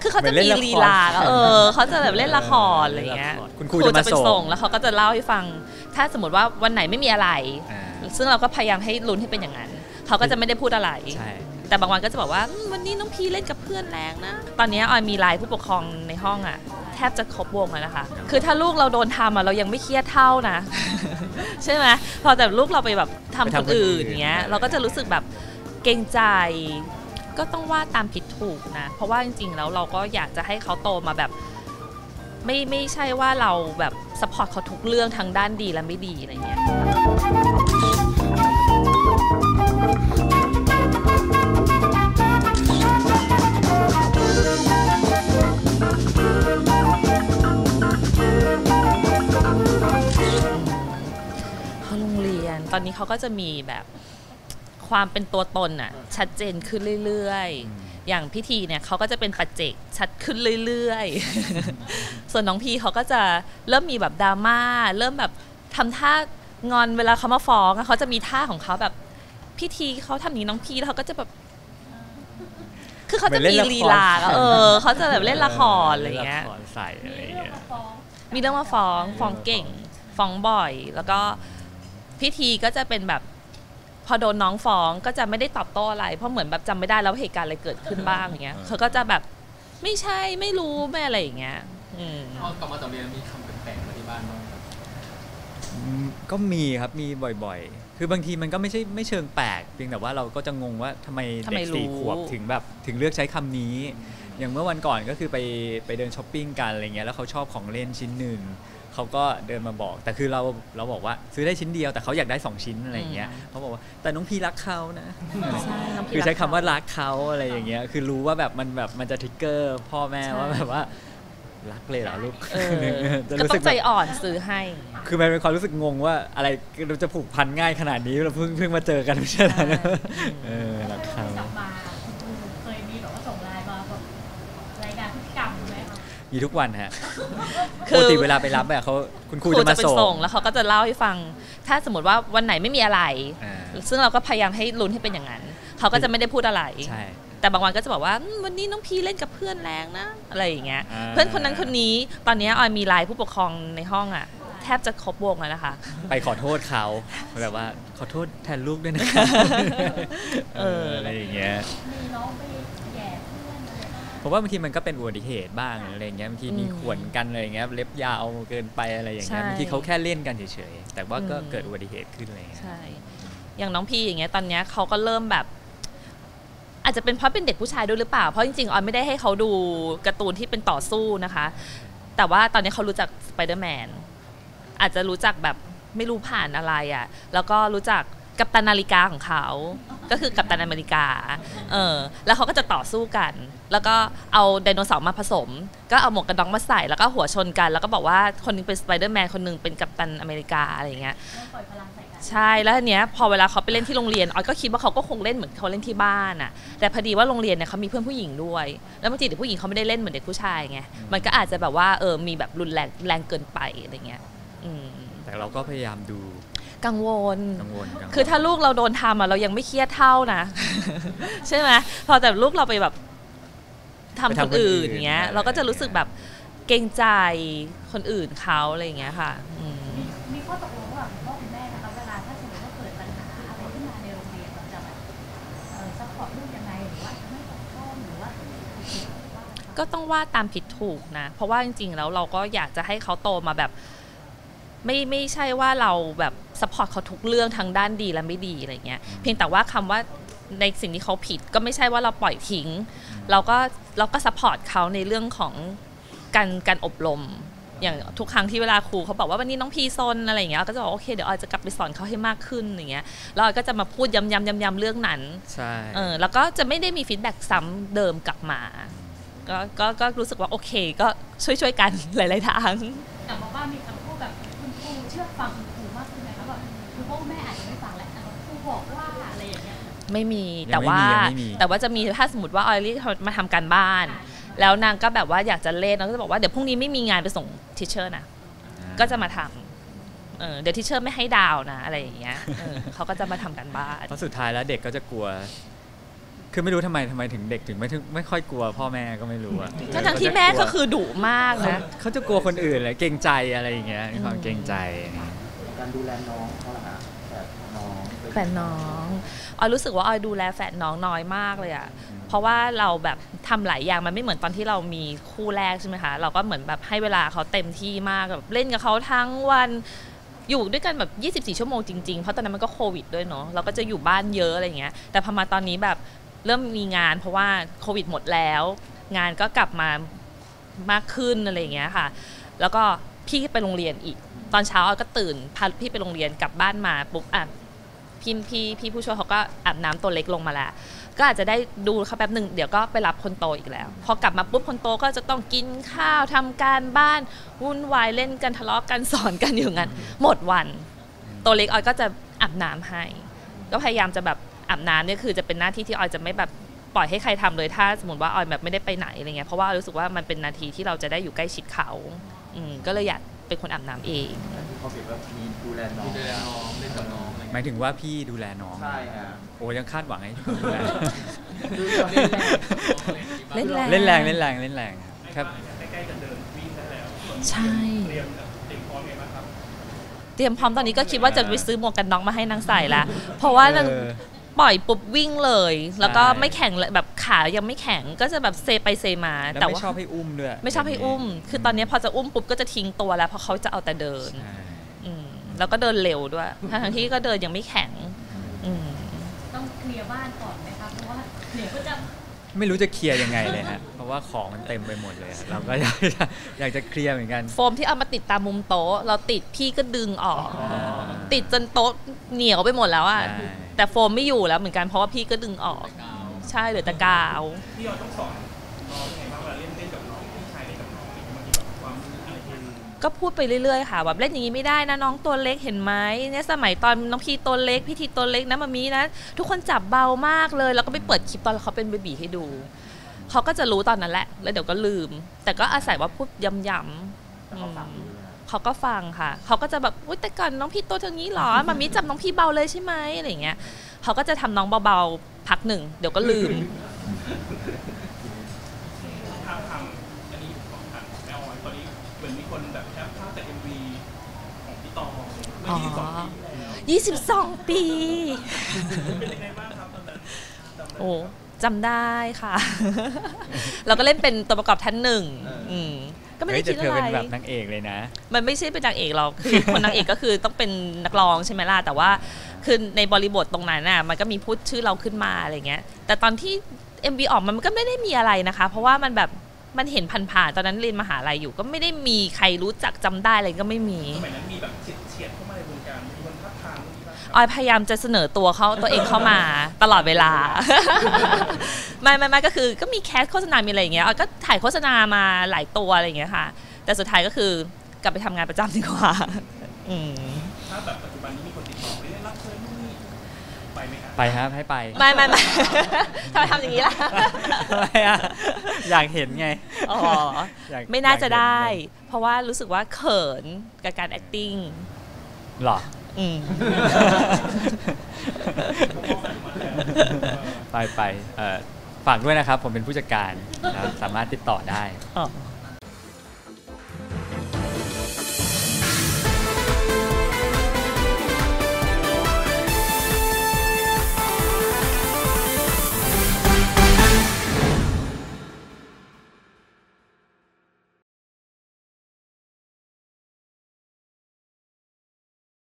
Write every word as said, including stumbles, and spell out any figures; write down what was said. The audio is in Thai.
คือเขาจะมีลีลาเออเขาจะแบบเล่นละครอะไรเงี้ยคุณครูจะมาส่งแล้วเขาก็จะเล่าให้ฟังถ้าสมมติว่าวันไหนไม่มีอะไรซึ่งเราก็พยายามให้ลุ้นให้เป็นอย่างนั้นเขาก็จะไม่ได้พูดอะไรแต่บางวันก็จะบอกว่าวันนี้น้องพีเล่นกับเพื่อนแรงนะตอนนี้ออยมีไลน์ผู้ปกครองในห้องอ่ะแทบจะครบวงแล้วนะคะคือถ้าลูกเราโดนทำอ่ะเรายังไม่เครียดเท่านะใช่ไหมพอแต่ลูกเราไปแบบทำคนอื่นเงี้ยเราก็จะรู้สึกแบบเกรงใจก็ต้องว่าตามผิดถูกนะเพราะว่าจริงๆแล้วเราก็อยากจะให้เขาโตมาแบบไม่ไม่ใช่ว่าเราแบบซัพพอร์ตเขาทุกเรื่องทั้งด้านดีและไม่ดีอะไรเงี้ยเขาโรงเรียนตอนนี้เขาก็จะมีแบบความเป็นตัวตนอ่ะชัดเจนขึ้นเรื่อยๆอย่างพิธีเนี่ยเขาก็จะเป็นปัจเจกชัดขึ้นเรื่อยๆส่วนน้องพีเขาก็จะเริ่มมีแบบดราม่าเริ่มแบบทำท่างอนเวลาเขามาฟ้องเขาจะมีท่าของเขาแบบพิธีเขาทำนี้น้องพีแล้วเขาก็จะแบบคือเขาจะมีลีลาเออเขาจะแบบเล่นละครอะไรเงี้ยใส่อะไรเงี้ยมีเรื่องมาฟ้องฟ้องเก่งฟ้องบ่อยแล้วก็พิธีก็จะเป็นแบบพอโดนน้องฟ้องก็จะไม่ได้ตอบโต้อะไรเพราะเหมือนแบบจำไม่ได้แล้วเหตุการณ์อะไรเกิดขึ้นบ้างอย่างเงี้ยเขาก็จะแบบไม่ใช่ไม่รู้แม่อะไรอย่างเงี้ยพอกลับมาจากเรียนมีคำแปลกๆมาที่บ้านบ้างก็มีครับมีบ่อยๆคือบางทีมันก็ไม่ใช่ไม่เชิงแปลกเพียงแต่ว่าเราก็จะงงว่าทำไมเด็กสี่ขวบถึงแบบถึงเลือกใช้คำนี้อย่างเมื่อวันก่อนก็คือไปไปเดินช้อปปิ้งกันอะไรเงี้ยแล้วเขาชอบของเล่นชิ้นหนึ่งเขาก็เดินมาบอกแต่คือเราเราบอกว่าซื้อได้ชิ้นเดียวแต่เขาอยากได้สองชิ้นอะไรอย่างเงี้ยเขาบอกว่าแต่น้องพีรักเขานะคือใช้คำว่ารักเขาอะไรอย่างเงี้ยคือรู้ว่าแบบมันแบบมันจะทริกเกอร์พ่อแม่ว่าแบบว่ารักเลยเหรอลูกก็ต้องใจอ่อนซื้อให้คือมันเป็นความรู้สึกงงว่าอะไรเราจะผูกพันง่ายขนาดนี้เราเพิ่งเพิ่งมาเจอกันไม่ใช่เหรอเออรักเขาเคยมีแบบว่าส่งไลน์มาแบบรายงานพฤติกรรมไหมคะมีทุกวันฮะปกติเวลาไปรับแบบเขาคุณครูจะมาส่งแล้วเขาก็จะเล่าให้ฟังถ้าสมมติว่าวันไหนไม่มีอะไรซึ่งเราก็พยายามให้ลุ้นให้เป็นอย่างนั้นเขาก็จะไม่ได้พูดอะไรแต่บางวันก็จะบอกว่าวันนี้น้องพีเล่นกับเพื่อนแรงนะอะไรอย่างเงี้ยเพื่อนคนนั้นคนนี้ตอนนี้ออยมีไลน์ผู้ปกครองในห้องอ่ะแทบจะครบวงแล้วนะคะไปขอโทษเขาแบบว่าขอโทษแทนลูกด้วยนะคะเอออะไรอย่างเงี้ยมีน้องไปแย่เพื่อนอะไรเพราะว่าบางทีมันก็เป็นอุบัติเหตุบ้างอะไรอย่างเงี้ยบางทีมีข่วนกันอะไรอย่างเงี้ยเล็บยาวเกินไปอะไรอย่างเงี้ยบางทีเขาแค่เล่นกันเฉยๆแต่ว่าก็เกิดอุบัติเหตุขึ้นอะไรอย่างเงี้ยใช่อย่างน้องพีอย่างเงี้ยตอนเนี้ยเขาก็เริ่มแบบอาจจะเป็นเพราะเป็นเด็กผู้ชายด้วยหรือเปล่าเพราะจริงๆออยไม่ได้ให้เขาดูการ์ตูนที่เป็นต่อสู้นะคะแต่ว่าตอนนี้เขารู้จักสไปเดอร์แมนอาจจะรู้จักแบบไม่รู้ผ่านอะไรอ่ะแล้วก็รู้จักกัปตันนาฬิกาของเขาก็คือกัปตันอเมริกาเออแล้วเขาก็จะต่อสู้กันแล้วก็เอาไดโนเสาร์มาผสมก็เอาหมวกกันน็อกมาใส่แล้วก็หัวชนกันแล้วก็บอกว่าคนนึงเป็นสไปเดอร์แมนคนนึงเป็นกัปตันอเมริกาอะไรอย่างเงี้ยใช่แล้วทีเนี้ยพอเวลาเขาไปเล่นที่โรงเรียนออยก็คิดว่าเขาก็คงเล่นเหมือนเขาเล่นที่บ้านอ่ะแต่พอดีว่าโรงเรียนเนี่ยเขามีเพื่อนผู้หญิงด้วยแล้วบางทีเด็กผู้หญิงเขาไม่ได้เล่นเหมือนเด็กผู้ชายไงมันก็อาจจะแบบว่าเออมีแบบรุนแรงแรงเกินไปอะไรเงี้ยแต่เราก็พยายามดูกังวลกังวลคือถ้าลูกเราโดนทำอ่ะเรายังไม่เครียดเท่านะใช่ไหมพอแต่ลูกเราไปแบบทำคนอื่นเงี้ยเราก็จะรู้สึกแบบเกรงใจคนอื่นเขาอะไรเงี้ยค่ะมีข้อตกลงว่าพ่อคุณแม่นะคะเวลาถ้าสมมติว่าเกิดปัญหาอะไรขึ้นมาในโรงเรียนเราจะแบบซัพพอร์ตลูกยังไงหรือว่าไม่ขอโทษหรือว่าก็ต้องว่าตามผิดถูกนะเพราะว่าจริงๆแล้วเราก็อยากจะให้เขาโตมาแบบไม่ไม่ใช่ว่าเราแบบซัพพอร์ตเขาทุกเรื่องทั้งด้านดีและไม่ดีอะไรเงี้ยเพียงแต่ว่าคำว่าในสิ่งที่เขาผิดก็ไม่ใช่ว่าเราปล่อยทิ้งเราก็เราก็ซัพพอร์ตเขาในเรื่องของการการอบรมอย่างทุกครั้งที่เวลาครูเขาบอกว่าวันนี้น้องพีซนอะไรอย่างเงี้ยก็จะบอกโอเคเดี๋ยวออยจะกลับไปสอนเขาให้มากขึ้นอย่างเงี้ยแล้วออยก็จะมาพูดย้ำๆย้ำๆเรื่องนั้นใช่เออแล้วก็จะไม่ได้มีฟีดแบ็กซ้ำเดิมกลับมาก็ก็ก็รู้สึกว่าโอเคก็ช่วยๆกันหลายๆทางแต่บอกว่ามีคำพูดแบบคุณครูเชื่อฟังคุณครูมากขึ้นไหมคะแบบคือพ่อแม่อาจจะไม่ฟังแหละแต่ครูบอกว่าอะไรอย่างเงี้ยไม่มีแต่ว่าแต่ว่าจะมีถ้าสมมติว่าออยลี่มาทำการบ้านแล้วนางก็แบบว่าอยากจะเล่นแล้วก็จะบอกว่าเดี๋ยวพรุ่งนี้ไม่มีงานไปส่งทิเชอร์นะก็จะมาทำเออเดี๋ยวทิเชอร์ไม่ให้ดาวนะอะไรอย่างเงี้ยเขาก็จะมาทำกันบ้านเพราะสุดท้ายแล้วเด็กก็จะกลัวคือไม่รู้ทำไมทำไมถึงเด็กถึงไม่ถึงไม่ค่อยกลัวพ่อแม่ก็ไม่รู้อะทั้งๆที่แม่ก็คือดุมากเขานะเขาจะกลัวคนอื่นเลยเกรงใจอะไรอย่างเงี้ยมีความเกรงใจการดูแลน้องเขาล่ะฮะแต่น้องแฝดน้องออยรู้สึกว่าออยดูแลแฝดน้องน้อยมากเลยอะเพราะว่าเราแบบทำหลายอย่างมันไม่เหมือนตอนที่เรามีคู่แรกใช่ไหมคะเราก็เหมือนแบบให้เวลาเขาเต็มที่มากแบบเล่นกับเขาทั้งวันอยู่ด้วยกันแบบยี่สิบสี่ชั่วโมงจริงๆเพราะตอนนั้นมันก็โควิดด้วยเนาะเราก็จะอยู่บ้านเยอะอะไรอย่างเงี้ยแต่พอมาตอนนี้แบบเริ่มมีงานเพราะว่าโควิดหมดแล้วงานก็กลับมามากขึ้นอะไรอย่างเงี้ยค่ะแล้วก็พี่ไปโรงเรียนอีกตอนเช้าออยก็ตื่นพาพี่ไปโรงเรียนกลับบ้านมาปุ๊บอ่ะพี่พี่พี่ผู้ช่วยเขาก็อาบน้ำตัวเล็กลงมาแล้วก็อาจจะได้ดูเขาแป๊บหนึ่งเดี๋ยวก็ไปรับคนโตอีกแล้วพอกลับมาปุ๊บคนโตก็จะต้องกินข้าวทำการบ้านวุ่นวายเล่นกันทะเลาะกันสอนกันอยู่งั้นหมดวันตัวเล็กออยก็จะอาบน้ำให้ก็พยายามจะแบบอาบน้ำเนี่ยคือจะเป็นหน้าที่ที่ออยจะไม่แบบปล่อยให้ใครทำเลยถ้าสมมติว่าออยแบบไม่ได้ไปไหนอะไรเงี้ยเพราะว่ารู้สึกว่ามันเป็นนาทีที่เราจะได้อยู่ใกล้ชิดเขาอืมก็เลยอยากเป็นคนอาบน้ำเองเขาเห็นว่ามีดูแลน้องดูแลน้องเล่นกับน้องอะไรหมายถึงว่าพี่ดูแลน้องใช่ฮะโอ้ยังคาดหวังให้พี่ดูแลเล่นแรงเล่นแรงเล่นแรงเล่นแรงครับใกล้ๆจะเดินวิ่งได้แล้วใช่เตรียมเตรียมพร้อมไงบ้างครับเตรียมพร้อมตอนนี้ก็คิดว่าจะไปซื้อหมวกกันน็อกมาให้นางใส่ละเพราะว่านางเออปล่อยปุ๊บวิ่งเลย แล้วก็ใช่ไม่แข็งเลยแบบขายังไม่แข็งก็จะแบบเซไปเซมาแล้วแต่ไม่ว่าชอบให้อุ้มด้วยไม่ชอบให้อุ้ม คือตอนนี้พอจะอุ้มปุ๊บก็จะทิ้งตัวแล้วเพราะเขาจะเอาแต่เดินใช่อืมแล้วก็เดินเร็วด้วยทั้งที่ก็เดินยังไม่แข็งอืมต้องเคลียร์บ้านก่อนไหมคะเพราะว่าเดี๋ยวก็จะไม่รู้จะเคลียร์ยังไงเลยฮะเพราะว่าของมันเต็มไปหมดเลยอะเราก็อยากจะอยากจะเคลียร์เหมือนกันโฟมที่เอามาติดตามมุมโต๊ะเราติดพี่ก็ดึงออกอ่าติดจนโต๊ะเหนียวไปหมดแล้วอะใช่แต่โฟมไม่อยู่แล้วเหมือนกันเพราะว่าพี่ก็ดึงออกกาวใช่เหลือแต่กาวพี่ออยต้องสอนน้องยังไงบ้างเวลาเล่นเล่นกับน้องพี่ชายเล่นกับน้องบางทีแบบความอะไรที่ก็พูดไปเรื่อยๆค่ะแบบเล่นอย่างนี้ไม่ได้นะน้องตัวเล็กเห็นไหมเนี่ยสมัยตอนน้องพี่ตัวเล็กพี่ทีตัวเล็กนะมามีนะทุกคนจับเบามากเลยแล้วก็ไปเปิดคลิปตอนเขาเป็นเบบีให้ดูเขาก็จะรู้ตอนนั้นแหละแล้วเดี๋ยวก็ลืม แต่ก็อาศัยว่าพูดย้ำๆอืมเขาก็ฟังค่ะเขาก็จะแบบอุ๊ยแต่ก่อนน้องพี่ตัวเท่านี้หรอมามีจับน้องพี่เบาเลยใช่ไหมอะไรอย่างเงี้ยเขาก็จะทำน้องเบาๆพักหนึ่งเดี๋ยวก็ลืมทางทางอันนี้ของทางแม่ออยตอนนี้เหมือนมีคนแบบแคปภาพแต่ เอ็ม วี ของพี่ตองเมื่อยี่สิบสองปีที่แล้วยี่สิบสองปีเป็นยังไงบ้างครับตอนนั้นจำได้ไหมโอ้จำได้ค่ะ เราก็เล่นเป็นตัวประกอบท่านหนึ่งอืมก็ไม่ได้เฮ้ยแต่คิดเธออะไรเป็นแบบนางเอกเลยนะมันไม่ใช่เป็นนางเอกเราคือ คนนางเอกก็คือต้องเป็นนักร้องใช่ไหมล่ะแต่ว่าคือในบริบทตรงนั้นน่ะมันก็มีพูดชื่อเราขึ้นมาอะไรเงี้ยแต่ตอนที่ เอ็ม วี ออกมามันก็ไม่ได้มีอะไรนะคะ เพราะว่ามันแบบมันเห็นผ่านๆตอนนั้นเรียนมหาลัยอยู่ก็ไม่ได้มีใครรู้จักจำได้อะไรก็ไม่มีสมัยนั้นมีแบบเฉียดเฉียดเข้ามาในวงการมีคนทักทามมีบ้างครับออยพยายามจะเสนอตัวเขาตัวเองเข้ามาตลอดเวลา ไม่ไม่ไม่ก็คือก็มีแคสโฆษณา มีอะไรอย่างเงี้ยออยก็ถ่ายโฆษณามาหลายตัวอะไรอย่างเงี้ยค่ะ แต่สุดท้ายก็คือกลับไปทำงานประจำดีกว่าอืมถ้าแบบปัจจุบันนี้มีคนติดต่อไปเล่นรับเชิญนู่นนี่ไปไหมครับไปครับให้ไปไม่ไม่ไม่ ทำไมทำอย่างนี้ล่ะทำไมอะอยากเห็นไงอ๋ออยากไม่น่าจะได้อยากเห็นไงเพราะว่ารู้สึกว่าเขินกับการ acting หรออืมไปไปเอ่อฝากด้วยนะครับ ผมเป็นผู้จัดการนะครับสามารถติดต่อได้อ๋อ